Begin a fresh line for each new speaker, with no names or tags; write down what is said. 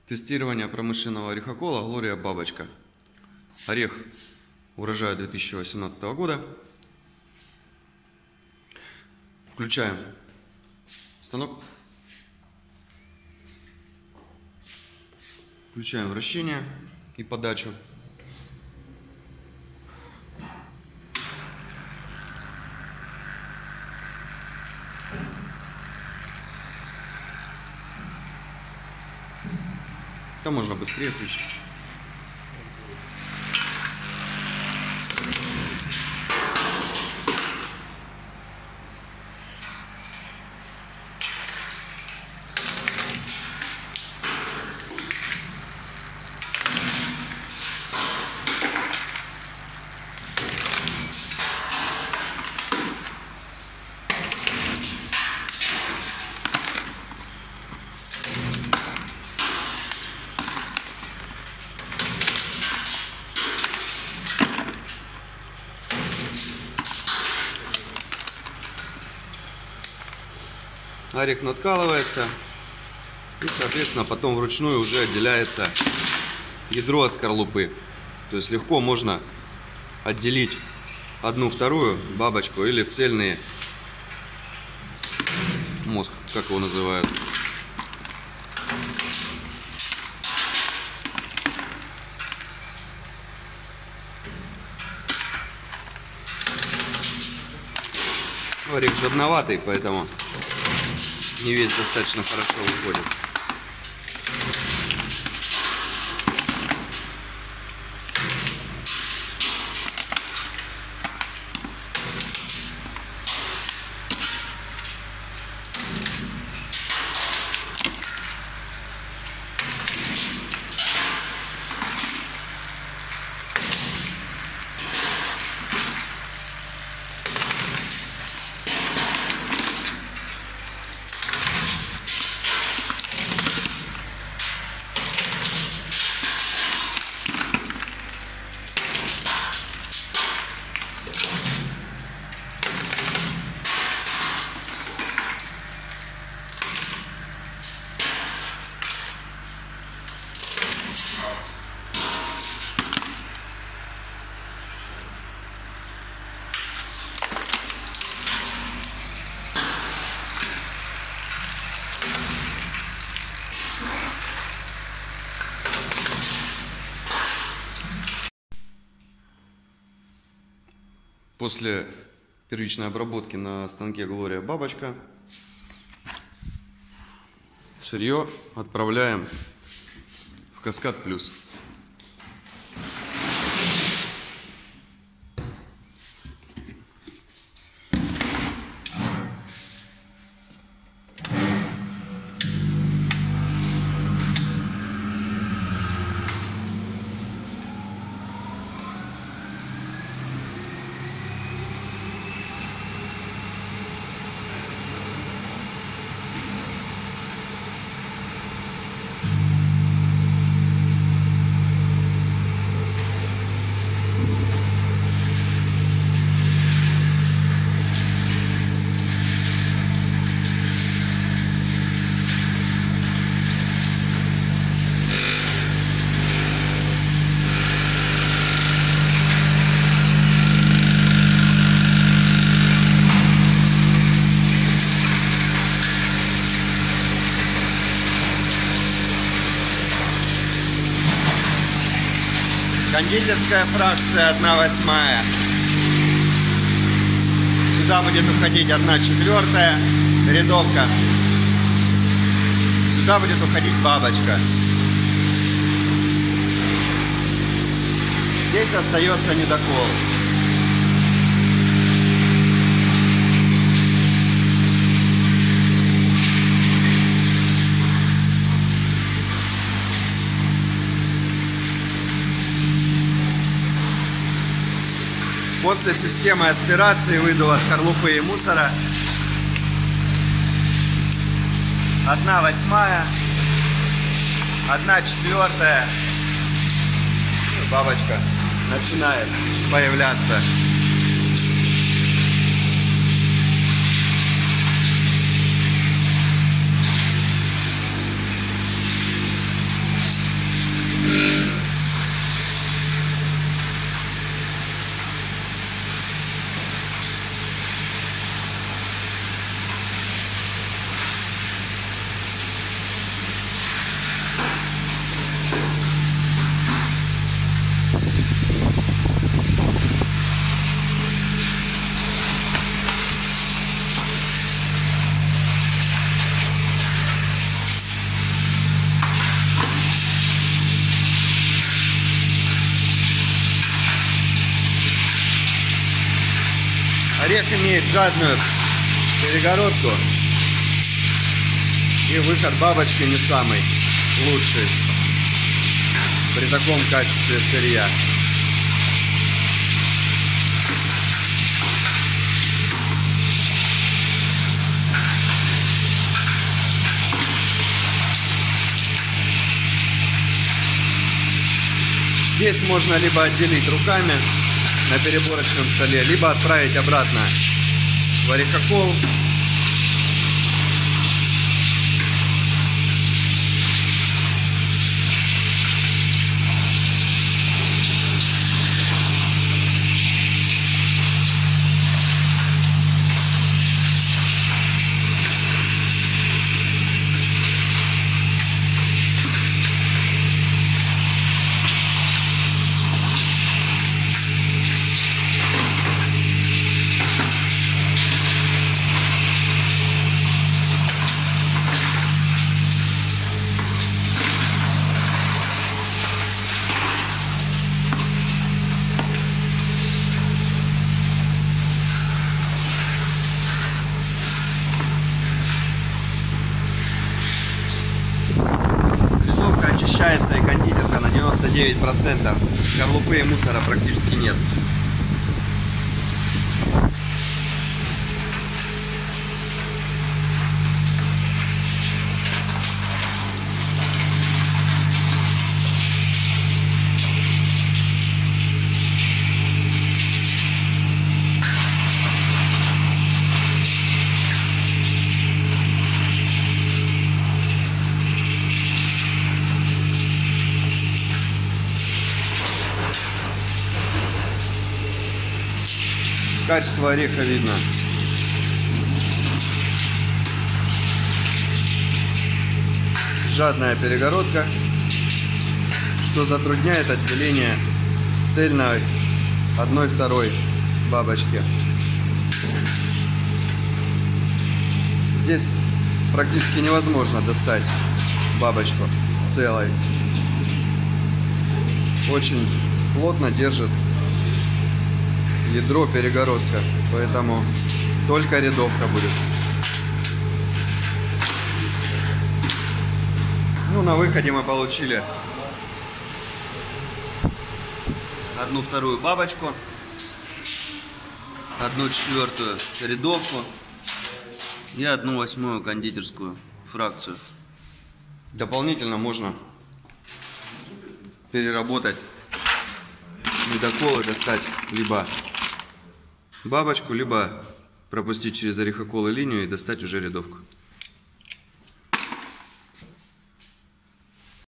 Тестирование промышленного орехокола Глория Бабочка. Орех урожая 2018 года. Включаем станок. Включаем вращение и подачу. Там можно быстрее включить. Орех надкалывается и, соответственно, потом вручную уже отделяется ядро от скорлупы. То есть легко можно отделить одну вторую бабочку или цельный мозг, как его называют. Орех жадноватый, поэтому не весь достаточно хорошо выходит. После первичной обработки на станке Глория Бабочка сырье отправляем в Каскад Плюс. Кондитерская фракция 1/8. Сюда будет уходить 1/4 рядовка. Сюда будет уходить бабочка. Здесь остается недокол. После системы аспирации выдува скорлупы и мусора 1/8, 1/4, бабочка начинает появляться. Орех имеет жадную перегородку, и выход бабочки не самый лучший при таком качестве сырья. Здесь можно либо отделить руками на переборочном столе, либо отправить обратно в орехокол. Очищается и кондитерка на 99%. Скорлупы и мусора практически нет. Качество ореха видно. Жадная перегородка, что затрудняет отделение цельной 1/2 бабочки. Здесь практически невозможно достать бабочку целой. Очень плотно держит ядро перегородка, поэтому только рядовка будет. Ну, на выходе мы получили 1/2 бабочку, 1/4 рядовку и 1/8 кондитерскую фракцию. Дополнительно можно переработать ледокол и достать либо бабочку, либо пропустить через орехокол и линию и достать уже рядовку.